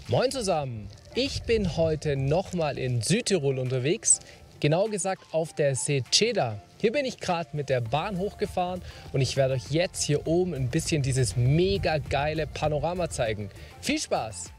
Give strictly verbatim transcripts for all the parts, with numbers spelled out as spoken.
Moin zusammen! Ich bin heute nochmal in Südtirol unterwegs, genau gesagt auf der Széchéda. Hier bin ich gerade mit der Bahn hochgefahren und ich werde euch jetzt hier oben ein bisschen dieses mega geile Panorama zeigen. Viel Spaß!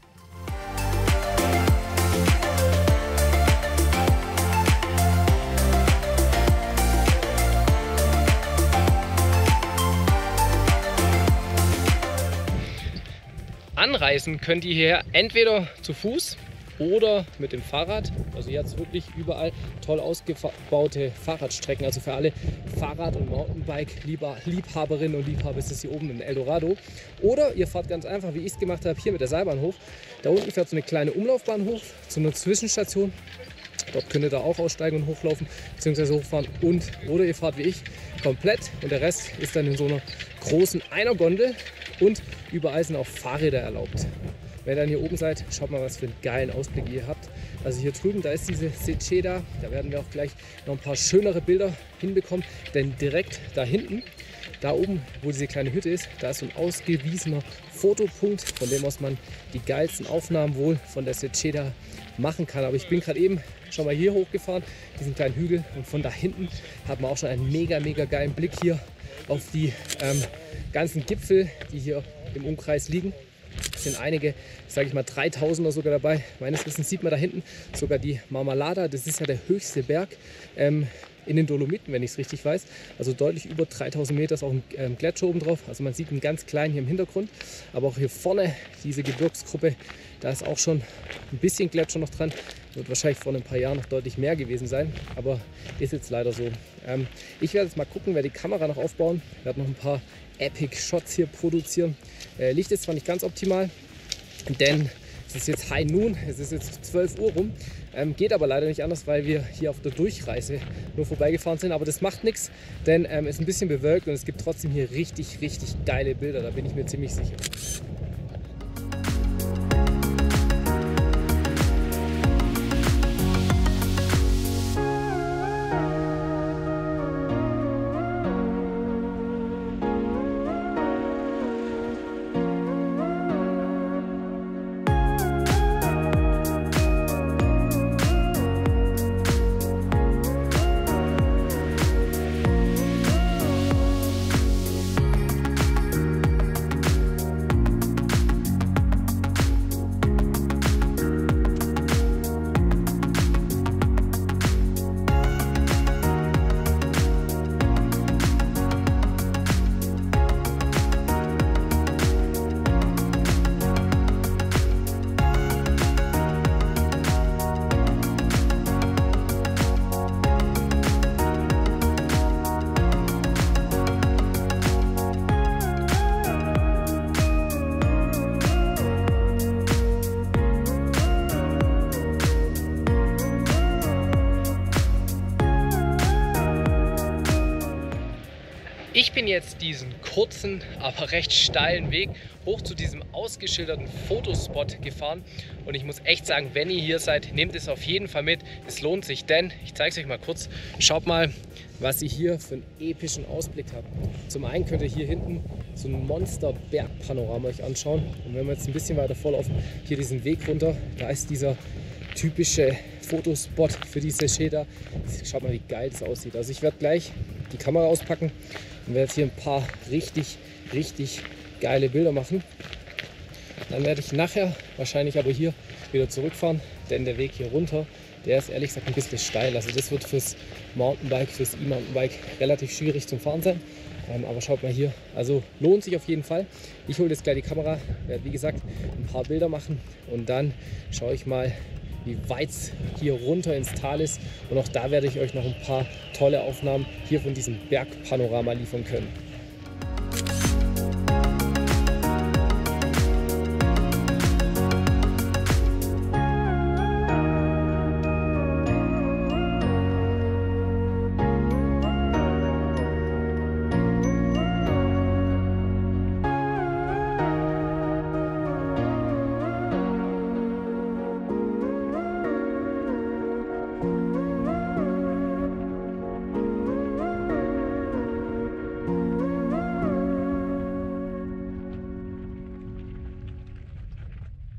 Anreisen könnt ihr hier entweder zu Fuß oder mit dem Fahrrad. Also hier hat es wirklich überall toll ausgebaute Fahrradstrecken. Also für alle Fahrrad- und Mountainbike-Liebhaberinnen und Liebhaber ist es hier oben in Eldorado. Oder ihr fahrt ganz einfach, wie ich es gemacht habe, hier mit der Seilbahn hoch. Da unten fährt so eine kleine Umlaufbahn hoch zu einer Zwischenstation. Dort könnt ihr da auch aussteigen und hochlaufen bzw. hochfahren. Und, oder ihr fahrt wie ich komplett und der Rest ist dann in so einer großen Einergondel und überall sind auch Fahrräder erlaubt. Wenn ihr dann hier oben seid, schaut mal, was für einen geilen Ausblick ihr habt. Also hier drüben, da ist diese Széchéda, da werden wir auch gleich noch ein paar schönere Bilder hinbekommen, denn direkt da hinten, da oben, wo diese kleine Hütte ist, da ist so ein ausgewiesener Fotopunkt, von dem aus man die geilsten Aufnahmen wohl von der Széchéda machen kann. Aber ich bin gerade eben schon mal hier hochgefahren, diesen kleinen Hügel, und von da hinten hat man auch schon einen mega, mega geilen Blick hier auf die ähm, ganzen Gipfel, die hier im Umkreis liegen. Es sind einige, sage ich mal, dreitausender sogar dabei. Meines Wissens sieht man da hinten sogar die Marmolada. Das ist ja der höchste Berg ähm, in den Dolomiten, wenn ich es richtig weiß. Also deutlich über dreitausend Meter ist auch ein ähm, Gletscher oben drauf. Also man sieht ihn ganz klein hier im Hintergrund. Aber auch hier vorne, diese Gebirgsgruppe, da ist auch schon ein bisschen Gletscher noch dran. Wird wahrscheinlich vor ein paar Jahren noch deutlich mehr gewesen sein. Aber ist jetzt leider so. Ähm, ich werde jetzt mal gucken, werde die Kamera noch aufbauen. Ich werde noch ein paar Epic Shots hier produzieren. Äh, Licht ist zwar nicht ganz optimal, denn es ist jetzt High Noon, es ist jetzt zwölf Uhr rum. Ähm, geht aber leider nicht anders, weil wir hier auf der Durchreise nur vorbeigefahren sind. Aber das macht nichts, denn es ähm, ist ein bisschen bewölkt und es gibt trotzdem hier richtig, richtig geile Bilder. Da bin ich mir ziemlich sicher. Ich bin jetzt diesen kurzen, aber recht steilen Weg hoch zu diesem ausgeschilderten Fotospot gefahren und ich muss echt sagen, wenn ihr hier seid, nehmt es auf jeden Fall mit. Es lohnt sich, denn ich zeige es euch mal kurz. Schaut mal, was ihr hier für einen epischen Ausblick habt. Zum einen könnt ihr hier hinten so ein Monster-Bergpanorama euch anschauen und wenn wir jetzt ein bisschen weiter vorlaufen, hier diesen Weg runter, da ist dieser typische Fotospot für die Széchéda. Schaut mal, wie geil das aussieht. Also ich werde gleich die Kamera auspacken und werde jetzt hier ein paar richtig, richtig geile Bilder machen. Dann werde ich nachher wahrscheinlich aber hier wieder zurückfahren, denn der Weg hier runter, der ist ehrlich gesagt ein bisschen steil. Also das wird fürs Mountainbike, fürs E-Mountainbike relativ schwierig zum Fahren sein. Ähm, aber schaut mal hier, also lohnt sich auf jeden Fall. Ich hole jetzt gleich die Kamera, werde wie gesagt ein paar Bilder machen und dann schaue ich mal, wie weit es hier runter ins Tal ist. Und auch da werde ich euch noch ein paar tolle Aufnahmen hier von diesem Bergpanorama liefern können.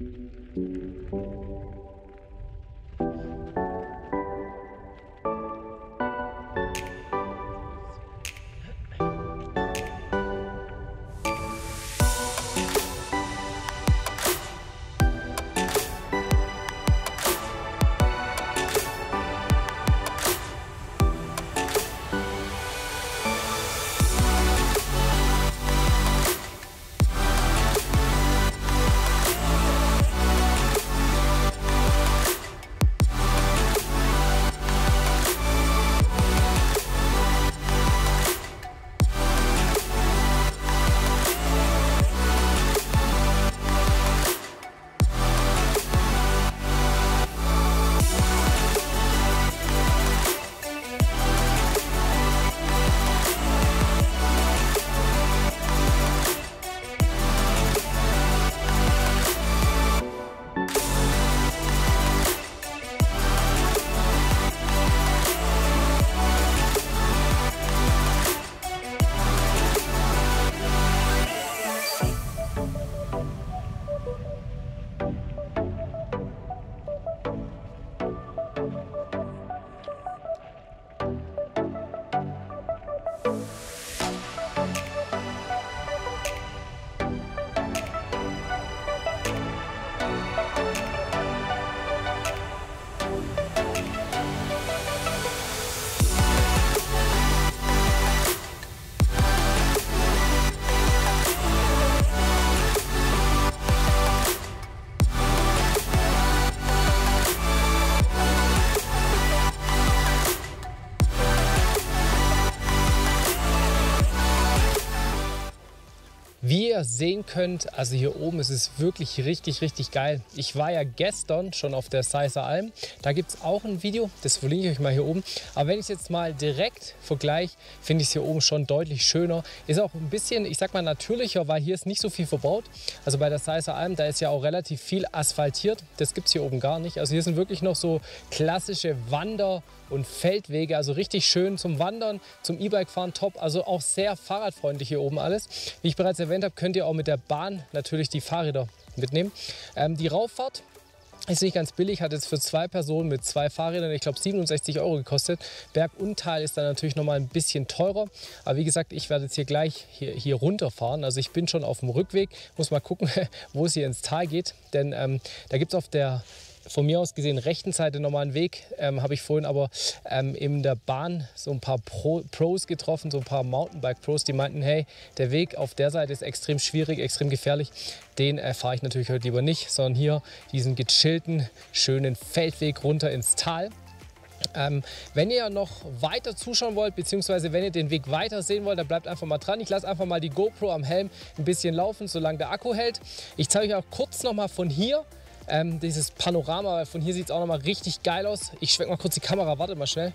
Wie ihr sehen könnt, also hier oben ist es wirklich richtig, richtig geil. Ich war ja gestern schon auf der Seisser Alm. Da gibt es auch ein Video, das verlinke ich euch mal hier oben. Aber wenn ich es jetzt mal direkt vergleiche, finde ich es hier oben schon deutlich schöner. Ist auch ein bisschen, ich sag mal, natürlicher, weil hier ist nicht so viel verbaut. Also bei der Seisser Alm, da ist ja auch relativ viel asphaltiert. Das gibt es hier oben gar nicht. Also hier sind wirklich noch so klassische Wander- und Feldwege, also richtig schön zum Wandern, zum E-Bike fahren, top. Also auch sehr fahrradfreundlich hier oben alles. Wie ich bereits erwähnt habe, könnt ihr auch mit der Bahn natürlich die Fahrräder mitnehmen. Ähm, die Rauffahrt ist nicht ganz billig, hat jetzt für zwei Personen mit zwei Fahrrädern, ich glaube, siebenundsechzig Euro gekostet. Berg und Tal ist dann natürlich noch mal ein bisschen teurer. Aber wie gesagt, ich werde jetzt hier gleich hier, hier runterfahren. Also ich bin schon auf dem Rückweg, muss mal gucken, wo es hier ins Tal geht. Denn ähm, da gibt es auf der von mir aus gesehen rechten Seite nochmal einen Weg, ähm, habe ich vorhin aber ähm, in der Bahn so ein paar Pro Pros getroffen, so ein paar Mountainbike-Pros, die meinten, hey, der Weg auf der Seite ist extrem schwierig, extrem gefährlich. Den äh, fahre ich natürlich heute lieber nicht, sondern hier diesen gechillten, schönen Feldweg runter ins Tal. Ähm, wenn ihr noch weiter zuschauen wollt, beziehungsweise wenn ihr den Weg weiter sehen wollt, dann bleibt einfach mal dran. Ich lasse einfach mal die GoPro am Helm ein bisschen laufen, solange der Akku hält. Ich zeige euch auch kurz noch mal von hier Ähm, dieses Panorama, weil von hier sieht es auch noch mal richtig geil aus. Ich schwenke mal kurz die Kamera, wartet mal schnell.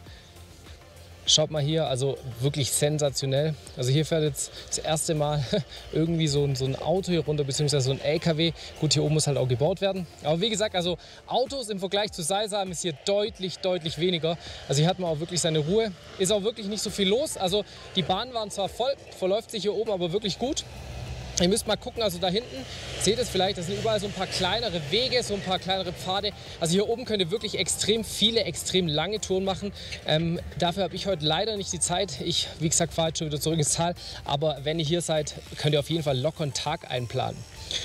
Schaut mal hier, also wirklich sensationell. Also hier fährt jetzt das erste Mal irgendwie so ein, so ein Auto hier runter, beziehungsweise so ein L K W. Gut, hier oben muss halt auch gebaut werden. Aber wie gesagt, also Autos im Vergleich zu Seisam ist hier deutlich, deutlich weniger. Also hier hat man auch wirklich seine Ruhe. Ist auch wirklich nicht so viel los. Also die Bahnen waren zwar voll, verläuft sich hier oben aber wirklich gut. Ihr müsst mal gucken, also da hinten, seht ihr es vielleicht, das sind überall so ein paar kleinere Wege, so ein paar kleinere Pfade. Also hier oben könnt ihr wirklich extrem viele, extrem lange Touren machen. Ähm, dafür habe ich heute leider nicht die Zeit. Ich, wie gesagt, fahre jetzt schon wieder zurück ins Tal. Aber wenn ihr hier seid, könnt ihr auf jeden Fall locker einen Tag einplanen.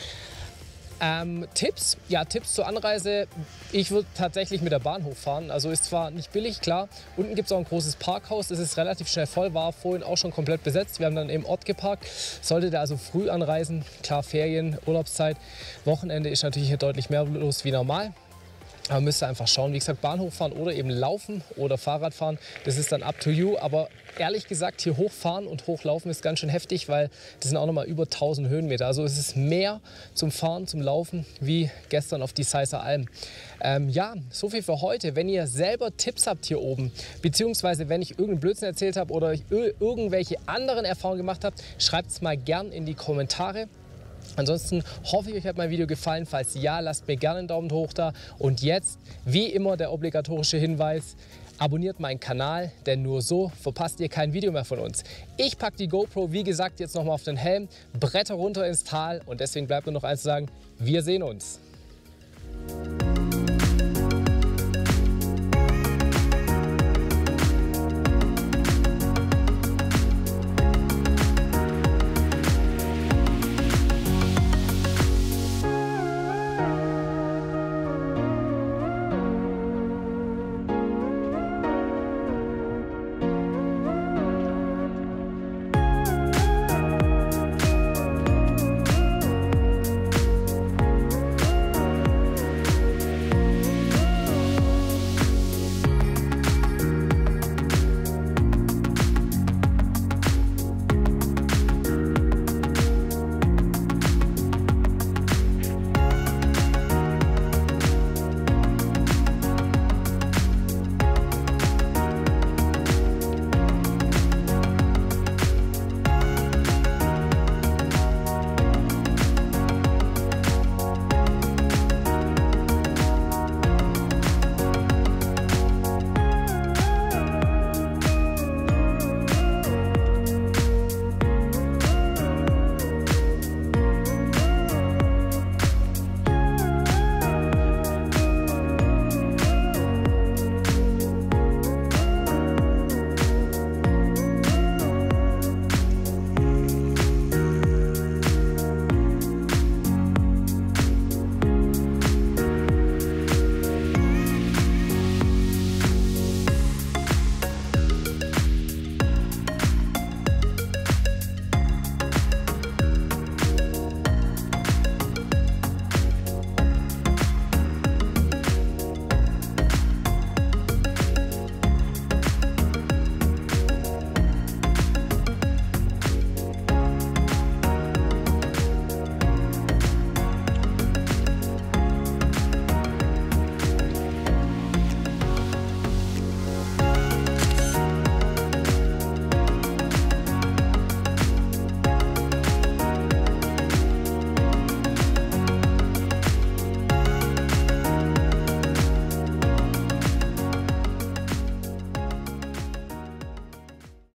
Ähm, Tipps? Ja, Tipps zur Anreise. Ich würde tatsächlich mit der Bahn hochfahren. Also ist zwar nicht billig, klar. Unten gibt es auch ein großes Parkhaus. Das ist relativ schnell voll, war vorhin auch schon komplett besetzt. Wir haben dann im Ort geparkt. Solltet ihr also früh anreisen, klar Ferien, Urlaubszeit, Wochenende ist natürlich hier deutlich mehr los wie normal. Aber müsst ihr einfach schauen, wie gesagt, Bahnhof fahren oder eben laufen oder Fahrrad fahren. Das ist dann up to you. Aber ehrlich gesagt, hier hochfahren und hochlaufen ist ganz schön heftig, weil das sind auch noch mal über tausend Höhenmeter. Also es ist mehr zum Fahren, zum Laufen wie gestern auf die Seisser Alm. Ähm, ja, so viel für heute. Wenn ihr selber Tipps habt hier oben, beziehungsweise wenn ich irgendeinen Blödsinn erzählt habe oder ich irgendwelche anderen Erfahrungen gemacht habe, schreibt es mal gern in die Kommentare. Ansonsten hoffe ich, euch hat mein Video gefallen. Falls ja, lasst mir gerne einen Daumen hoch da. Und jetzt, wie immer, der obligatorische Hinweis: Abonniert meinen Kanal, denn nur so verpasst ihr kein Video mehr von uns. Ich packe die GoPro, wie gesagt, jetzt nochmal auf den Helm, bretter runter ins Tal und deswegen bleibt nur noch eins zu sagen: Wir sehen uns.